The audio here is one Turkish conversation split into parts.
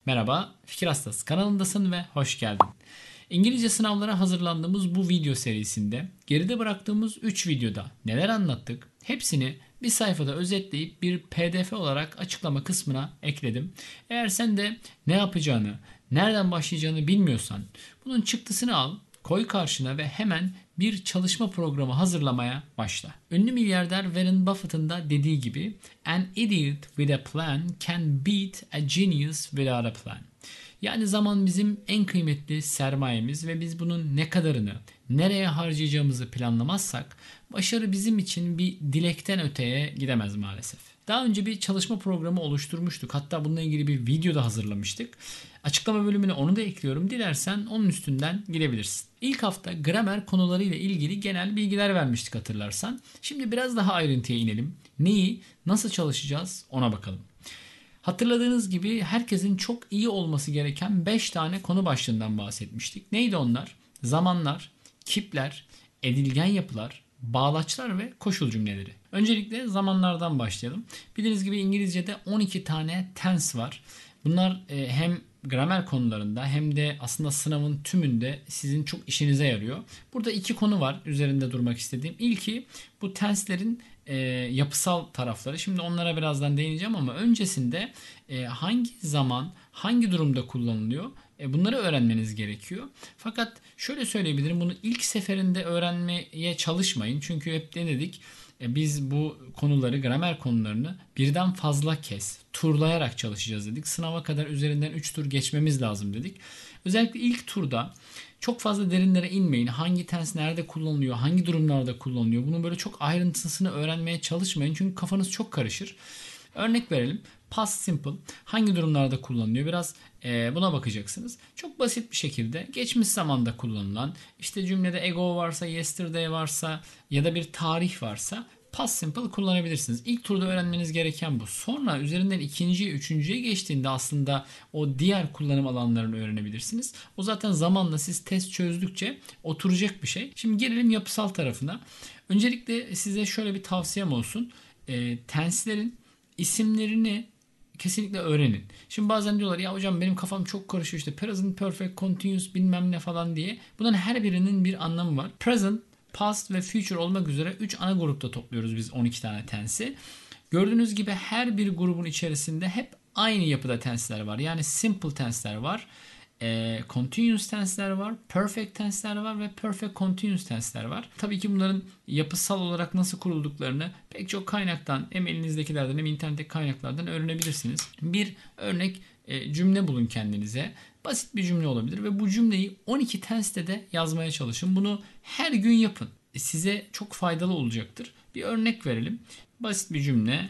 Merhaba, Fikir Hastası kanalındasın ve hoş geldin. İngilizce sınavlara hazırlandığımız bu video serisinde geride bıraktığımız 3 videoda neler anlattık? Hepsini bir sayfada özetleyip bir PDF olarak açıklama kısmına ekledim. Eğer sen de ne yapacağını, nereden başlayacağını bilmiyorsan bunun çıktısını al, koy karşına ve hemen bir çalışma programı hazırlamaya başla. Ünlü milyarder Warren Buffett'ın da dediği gibi "An idiot with a plan can beat a genius without a plan." Yani zaman bizim en kıymetli sermayemiz ve biz bunun ne kadarını, nereye harcayacağımızı planlamazsak başarı bizim için bir dilekten öteye gidemez maalesef. Daha önce bir çalışma programı oluşturmuştuk. Hatta bununla ilgili bir video da hazırlamıştık. Açıklama bölümüne onu da ekliyorum. Dilersen onun üstünden gidebilirsin. İlk hafta gramer konularıyla ilgili genel bilgiler vermiştik hatırlarsan. Şimdi biraz daha ayrıntıya inelim. Neyi, nasıl çalışacağız ona bakalım. Hatırladığınız gibi herkesin çok iyi olması gereken 5 tane konu başlığından bahsetmiştik. Neydi onlar? Zamanlar, kipler, edilgen yapılar, bağlaçlar ve koşul cümleleri. Öncelikle zamanlardan başlayalım. Bildiğiniz gibi İngilizce'de 12 tane tense var. Bunlar hem gramer konularında hem de aslında sınavın tümünde sizin çok işinize yarıyor. Burada iki konu var üzerinde durmak istediğim. İlki bu tense'lerin yapısal tarafları. Şimdi onlara birazdan değineceğim ama öncesinde hangi zaman, hangi durumda kullanılıyor? Bunları öğrenmeniz gerekiyor. Fakat şöyle söyleyebilirim, bunu ilk seferinde öğrenmeye çalışmayın. Çünkü hep denedik. Biz bu konuları, gramer konularını birden fazla kez turlayarak çalışacağız dedik. Sınava kadar üzerinden 3 tur geçmemiz lazım dedik. Özellikle ilk turda çok fazla derinlere inmeyin. Hangi tense nerede kullanılıyor, hangi durumlarda kullanılıyor? Bunun böyle çok ayrıntısını öğrenmeye çalışmayın. Çünkü kafanız çok karışır. Örnek verelim. Past simple hangi durumlarda kullanılıyor? Biraz buna bakacaksınız. Çok basit bir şekilde geçmiş zamanda kullanılan, işte cümlede ego varsa, yesterday varsa ya da bir tarih varsa past simple kullanabilirsiniz. İlk turda öğrenmeniz gereken bu. Sonra üzerinden ikinciye, üçüncüye geçtiğinde aslında o diğer kullanım alanlarını öğrenebilirsiniz. O zaten zamanla siz test çözdükçe oturacak bir şey. Şimdi gelelim yapısal tarafına. Öncelikle size şöyle bir tavsiyem olsun. Tense'lerin isimlerini kesinlikle öğrenin. Şimdi bazen diyorlar ya hocam benim kafam çok karışıyor, işte present perfect, continuous bilmem ne falan diye. Bunların her birinin bir anlamı var. Present, past ve future olmak üzere 3 ana grupta topluyoruz biz 12 tane tense'i. Gördüğünüz gibi her bir grubun içerisinde hep aynı yapıda tense'ler var. Yani simple tense'ler var. Continuous tense'ler var, perfect tense'ler var ve perfect continuous tense'ler var. Tabii ki bunların yapısal olarak nasıl kurulduklarını pek çok kaynaktan, hem elinizdekilerden hem internetteki kaynaklardan öğrenebilirsiniz. Bir örnek cümle bulun kendinize. Basit bir cümle olabilir ve bu cümleyi 12 tense'te de yazmaya çalışın. Bunu her gün yapın. Size çok faydalı olacaktır. Bir örnek verelim. Basit bir cümle.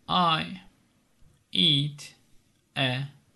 I eat a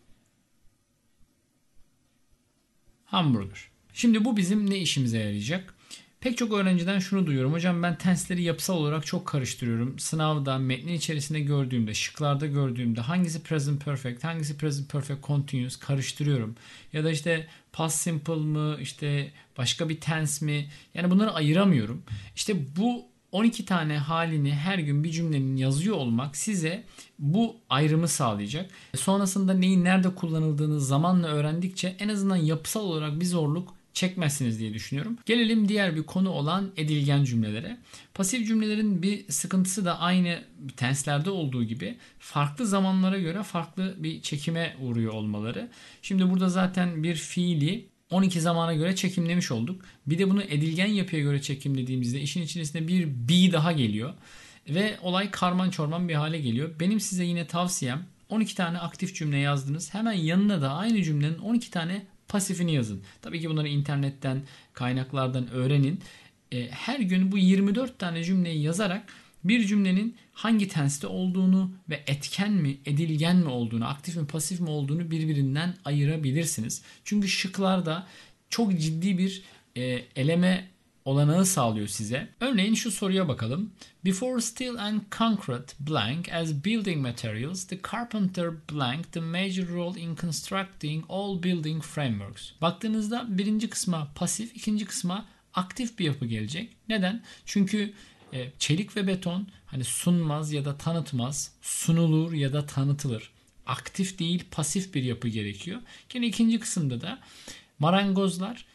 hamburger. Şimdi bu bizim ne işimize yarayacak? Pek çok öğrenciden şunu duyuyorum. Hocam ben tensleri yapısal olarak çok karıştırıyorum. Sınavda, metnin içerisinde gördüğümde, şıklarda gördüğümde hangisi present perfect, hangisi present perfect continuous karıştırıyorum. Ya da işte past simple mı, işte başka bir tense mi? Yani bunları ayıramıyorum. İşte bu 12 tane halini her gün bir cümlenin yazıyor olmak size bu ayrımı sağlayacak. Sonrasında neyin nerede kullanıldığını zamanla öğrendikçe en azından yapısal olarak bir zorluk çekmezsiniz diye düşünüyorum. Gelelim diğer bir konu olan edilgen cümlelere. Pasif cümlelerin bir sıkıntısı da aynı tenslerde olduğu gibi farklı zamanlara göre farklı bir çekime uğruyor olmaları. Şimdi burada zaten bir fiili 12 zamana göre çekimlemiş olduk. Bir de bunu edilgen yapıya göre çekimlediğimizde işin içerisinde bir be daha geliyor. Ve olay karman çorman bir hale geliyor. Benim size yine tavsiyem 12 tane aktif cümle yazdınız. Hemen yanına da aynı cümlenin 12 tane pasifini yazın. Tabii ki bunları internetten, kaynaklardan öğrenin. Her gün bu 24 tane cümleyi yazarak bir cümlenin hangi tenste olduğunu ve etken mi, edilgen mi olduğunu, aktif mi, pasif mi olduğunu birbirinden ayırabilirsiniz. Çünkü şıklarda çok ciddi bir eleme olanağı sağlıyor size. Örneğin şu soruya bakalım. Before steel and concrete blank as building materials, the carpenter blank the major role in constructing all building frameworks. Baktığınızda birinci kısma pasif, ikinci kısma aktif bir yapı gelecek. Neden? Çünkü çelik ve beton hani sunmaz ya da tanıtmaz, sunulur ya da tanıtılır. aktif değil pasif bir yapı gerekiyor. Yine ikinci kısımda da marangozlar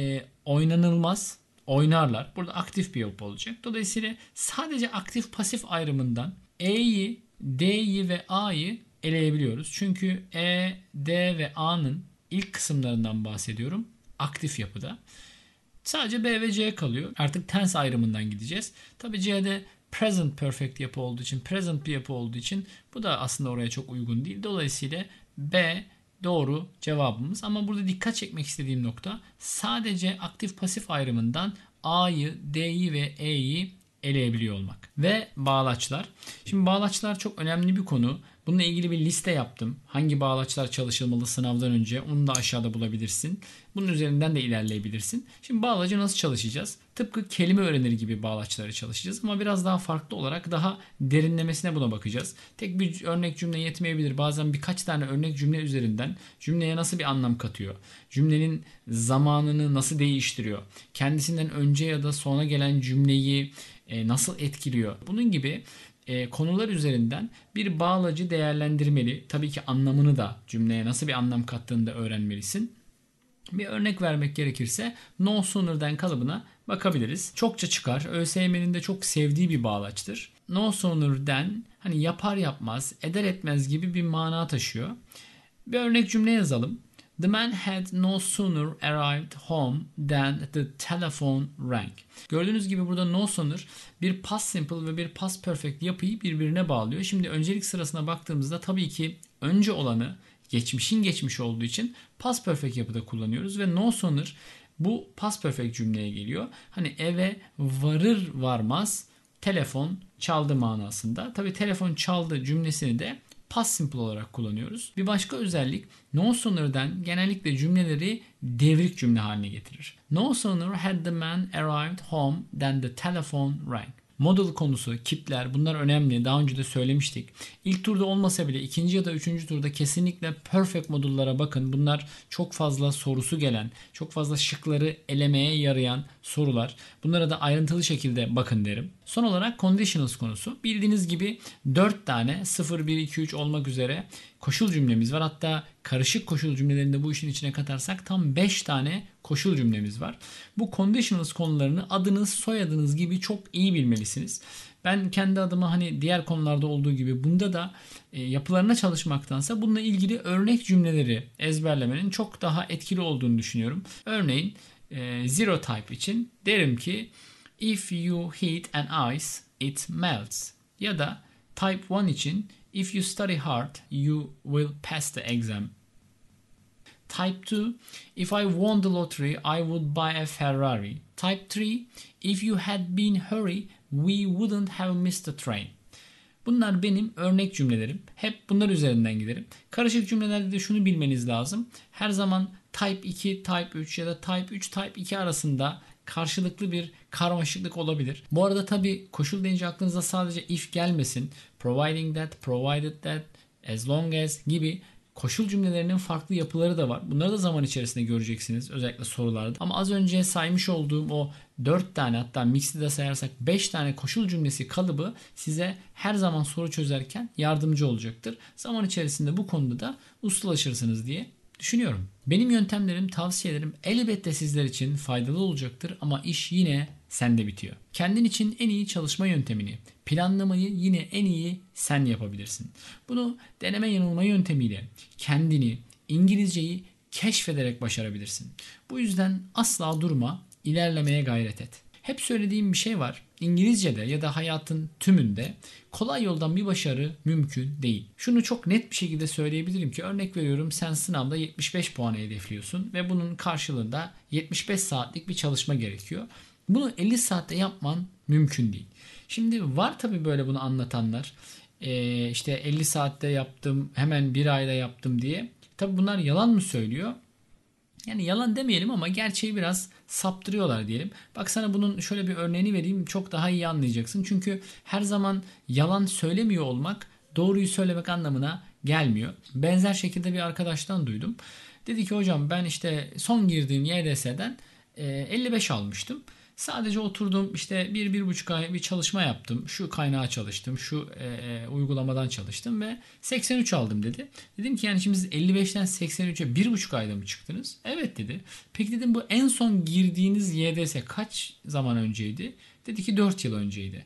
oynanılmaz, oynarlar. Burada aktif bir yapı olacak. Dolayısıyla sadece aktif pasif ayrımından E'yi, D'yi ve A'yı eleyebiliyoruz. Çünkü E, D ve A'nın ilk kısımlarından bahsediyorum. Aktif yapıda. Sadece B ve C kalıyor. Artık tense ayrımından gideceğiz. Tabii C'de present perfect yapı olduğu için, present bir yapı olduğu için bu da aslında oraya çok uygun değil. Dolayısıyla B doğru cevabımız. Ama burada dikkat çekmek istediğim nokta sadece aktif pasif ayrımından A'yı, D'yi ve E'yi eleyebiliyor olmak. Ve bağlaçlar. Şimdi bağlaçlar çok önemli bir konu. Bununla ilgili bir liste yaptım. Hangi bağlaçlar çalışılmalı sınavdan önce onu da aşağıda bulabilirsin. Bunun üzerinden de ilerleyebilirsin. Şimdi bağlacı nasıl çalışacağız? Tıpkı kelime öğrenir gibi bağlaçları çalışacağız ama biraz daha farklı olarak daha derinlemesine buna bakacağız. Tek bir örnek cümle yetmeyebilir. Bazen birkaç tane örnek cümle üzerinden cümleye nasıl bir anlam katıyor? Cümlenin zamanını nasıl değiştiriyor? Kendisinden önce ya da sonra gelen cümleyi nasıl etkiliyor? Bunun gibi konular üzerinden bir bağlacı değerlendirmeli. Tabii ki anlamını da cümleye nasıl bir anlam kattığını da öğrenmelisin. Bir örnek vermek gerekirse no sooner'dan kalıbına bakabiliriz. Çokça çıkar. ÖSYM'nin de çok sevdiği bir bağlaçtır. No sooner'dan hani yapar yapmaz, eder etmez gibi bir mana taşıyor. Bir örnek cümle yazalım. The man had no sooner arrived home than the telephone rang. Gördüğünüz gibi burada no sooner bir past simple ve bir past perfect yapıyı birbirine bağlıyor. Şimdi öncelik sırasına baktığımızda tabii ki önce olanı geçmişin geçmiş olduğu için past perfect yapıda kullanıyoruz ve no sooner bu past perfect cümleye geliyor. Hani eve varır varmaz telefon çaldı manasında. Tabii telefon çaldı cümlesini de past simple olarak kullanıyoruz. Bir başka özellik no sooner'dan genellikle cümleleri devrik cümle haline getirir. No sooner had the man arrived home than the telephone rang. Model konusu, kipler bunlar önemli. Daha önce de söylemiştik. İlk turda olmasa bile ikinci ya da üçüncü turda kesinlikle perfect modullara bakın. Bunlar çok fazla sorusu gelen, çok fazla şıkları elemeye yarayan sorular. Bunlara da ayrıntılı şekilde bakın derim. Son olarak conditionals konusu. Bildiğiniz gibi 4 tane 0, 1, 2, 3 olmak üzere koşul cümlemiz var. Hatta karışık koşul cümlelerini de bu işin içine katarsak tam 5 tane koşul cümlemiz var. Bu conditionals konularını adınız, soyadınız gibi çok iyi bilmelisiniz. Ben kendi adıma hani diğer konularda olduğu gibi bunda da yapılarına çalışmaktansa bununla ilgili örnek cümleleri ezberlemenin çok daha etkili olduğunu düşünüyorum. Örneğin zero type için derim ki if you heat an ice it melts. Ya da type 1 için if you study hard you will pass the exam. Type 2, if I won the lottery, I would buy a Ferrari. Type 3, if you had been hurry, we wouldn't have missed the train. Bunlar benim örnek cümlelerim. Hep bunlar üzerinden giderim. Karışık cümlelerde de şunu bilmeniz lazım. Her zaman Type 2, Type 3 ya da Type 3, Type 2 arasında karşılıklı bir karmaşıklık olabilir. Bu arada tabii koşul deyince aklınıza sadece if gelmesin. Providing that, provided that, as long as gibi koşul cümlelerinin farklı yapıları da var. Bunları da zaman içerisinde göreceksiniz. Özellikle sorularda. Ama az önce saymış olduğum o 4 tane hatta mix'i de sayarsak 5 tane koşul cümlesi kalıbı size her zaman soru çözerken yardımcı olacaktır. Zaman içerisinde bu konuda da ustalaşırsınız diye düşünüyorum. Benim yöntemlerim, tavsiyelerim elbette sizler için faydalı olacaktır ama iş yine sende bitiyor. Kendin için en iyi çalışma yöntemini, planlamayı yine en iyi sen yapabilirsin. Bunu deneme yanılma yöntemiyle kendini, İngilizceyi keşfederek başarabilirsin. Bu yüzden asla durma, ilerlemeye gayret et. Hep söylediğim bir şey var. İngilizce'de ya da hayatın tümünde kolay yoldan bir başarı mümkün değil. Şunu çok net bir şekilde söyleyebilirim ki örnek veriyorum sen sınavda 75 puanı hedefliyorsun ve bunun karşılığında 75 saatlik bir çalışma gerekiyor. Bunu 50 saatte yapman mümkün değil. Şimdi var tabii böyle bunu anlatanlar. İşte 50 saatte yaptım, hemen bir ayda yaptım diye. Tabii bunlar yalan mı söylüyor? Yani yalan demeyelim ama gerçeği biraz saptırıyorlar diyelim. Bak sana bunun şöyle bir örneğini vereyim çok daha iyi anlayacaksın. Çünkü her zaman yalan söylemiyor olmak doğruyu söylemek anlamına gelmiyor. Benzer şekilde bir arkadaştan duydum. Dedi ki hocam ben işte son girdiğim YDS'den 55 almıştım. Sadece oturdum işte 1-1,5 ay bir çalışma yaptım. Şu kaynağa çalıştım. Şu uygulamadan çalıştım ve 83 aldım dedi. Dedim ki yani şimdi siz 55'ten 83'e 1,5 ayda mı çıktınız? Evet dedi. Peki dedim bu en son girdiğiniz YDS kaç zaman önceydi? Dedi ki 4 yıl önceydi.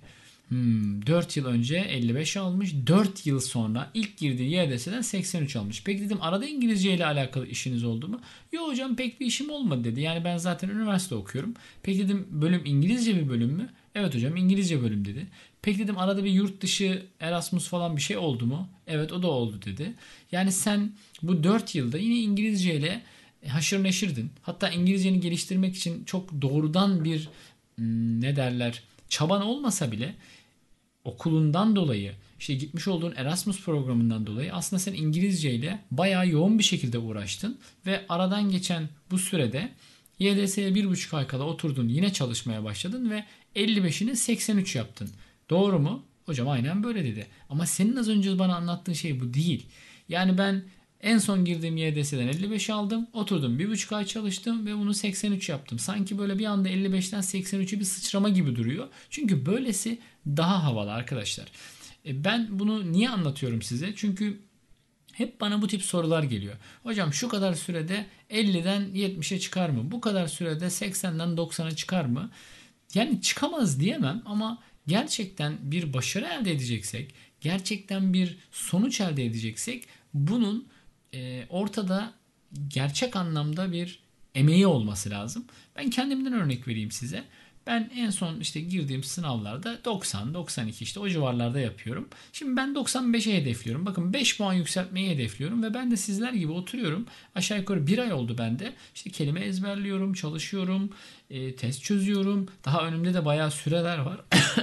4 yıl önce 55 almış. 4 yıl sonra ilk girdiği YDS'den 83 almış. Peki dedim arada İngilizce ile alakalı işiniz oldu mu? Yok hocam pek bir işim olmadı dedi. Yani ben zaten üniversite okuyorum. Peki dedim bölüm İngilizce bir bölüm mü? Evet hocam İngilizce bölüm dedi. Peki dedim arada bir yurt dışı Erasmus falan bir şey oldu mu? Evet o da oldu dedi. Yani sen bu 4 yılda yine İngilizce ile haşır neşirdin. Hatta İngilizceni geliştirmek için çok doğrudan bir ne derler çaban olmasa bile okulundan dolayı işte gitmiş olduğun Erasmus programından dolayı aslında sen İngilizce ile bayağı yoğun bir şekilde uğraştın ve aradan geçen bu sürede YDS'ye 1,5 ay kala oturdun yine çalışmaya başladın ve 55'ini 83 yaptın. Doğru mu? Hocam aynen böyle dedi. Ama senin az önce bana anlattığın şey bu değil. Yani ben en son girdiğim YDS'den 55 aldım. Oturdum 1,5 ay çalıştım ve bunu 83 yaptım. Sanki böyle bir anda 55'ten 83'e bir sıçrama gibi duruyor. Çünkü böylesi daha havalı arkadaşlar. Ben bunu niye anlatıyorum size? Çünkü hep bana bu tip sorular geliyor. Hocam şu kadar sürede 50'den 70'e çıkar mı? Bu kadar sürede 80'den 90'a çıkar mı? Yani çıkamaz diyemem ama gerçekten bir başarı elde edeceksek, gerçekten bir sonuç elde edeceksek bunun ortada gerçek anlamda bir emeği olması lazım. Ben kendimden örnek vereyim size. Ben en son işte girdiğim sınavlarda 90, 92 işte o civarlarda yapıyorum. Şimdi ben 95'e hedefliyorum. Bakın 5 puan yükseltmeyi hedefliyorum ve ben de sizler gibi oturuyorum. Aşağı yukarı bir ay oldu bende. İşte kelime ezberliyorum, çalışıyorum, test çözüyorum. Daha önümde de bayağı süreler var.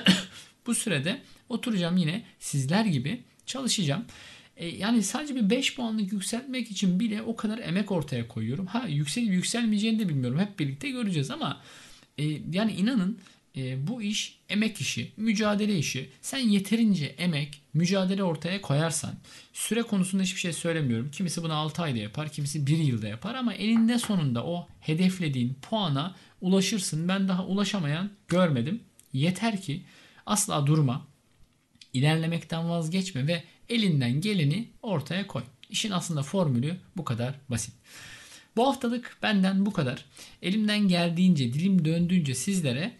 Bu sürede oturacağım yine sizler gibi çalışacağım. Yani sadece bir 5 puanlık yükseltmek için bile o kadar emek ortaya koyuyorum. Ha yükselip yükselmeyeceğini de bilmiyorum. Hep birlikte göreceğiz ama yani inanın bu iş emek işi, mücadele işi. Sen yeterince emek, mücadele ortaya koyarsan, süre konusunda hiçbir şey söylemiyorum. Kimisi bunu 6 ayda yapar, kimisi 1 yılda yapar ama eninde sonunda o hedeflediğin puana ulaşırsın. Ben daha ulaşamayan görmedim. Yeter ki asla durma, ilerlemekten vazgeçme ve elinden geleni ortaya koy. İşin aslında formülü bu kadar basit. Bu haftalık benden bu kadar. Elimden geldiğince, dilim döndüğünce sizlere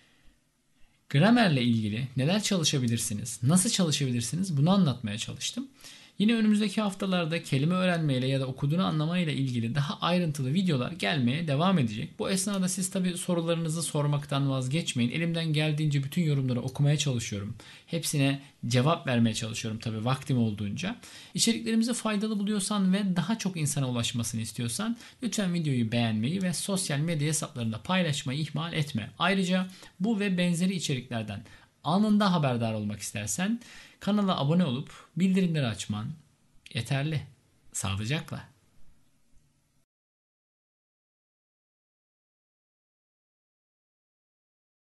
gramerle ilgili neler çalışabilirsiniz, nasıl çalışabilirsiniz bunu anlatmaya çalıştım. Yine önümüzdeki haftalarda kelime öğrenmeyle ya da okuduğunu anlamayla ilgili daha ayrıntılı videolar gelmeye devam edecek. Bu esnada siz tabi sorularınızı sormaktan vazgeçmeyin. Elimden geldiğince bütün yorumları okumaya çalışıyorum. Hepsine cevap vermeye çalışıyorum tabi vaktim olduğunca. İçeriklerimizi faydalı buluyorsan ve daha çok insana ulaşmasını istiyorsan lütfen videoyu beğenmeyi ve sosyal medya hesaplarında paylaşmayı ihmal etme. Ayrıca bu ve benzeri içeriklerden anında haberdar olmak istersen kanala abone olup bildirimleri açman yeterli. Sağlıcakla.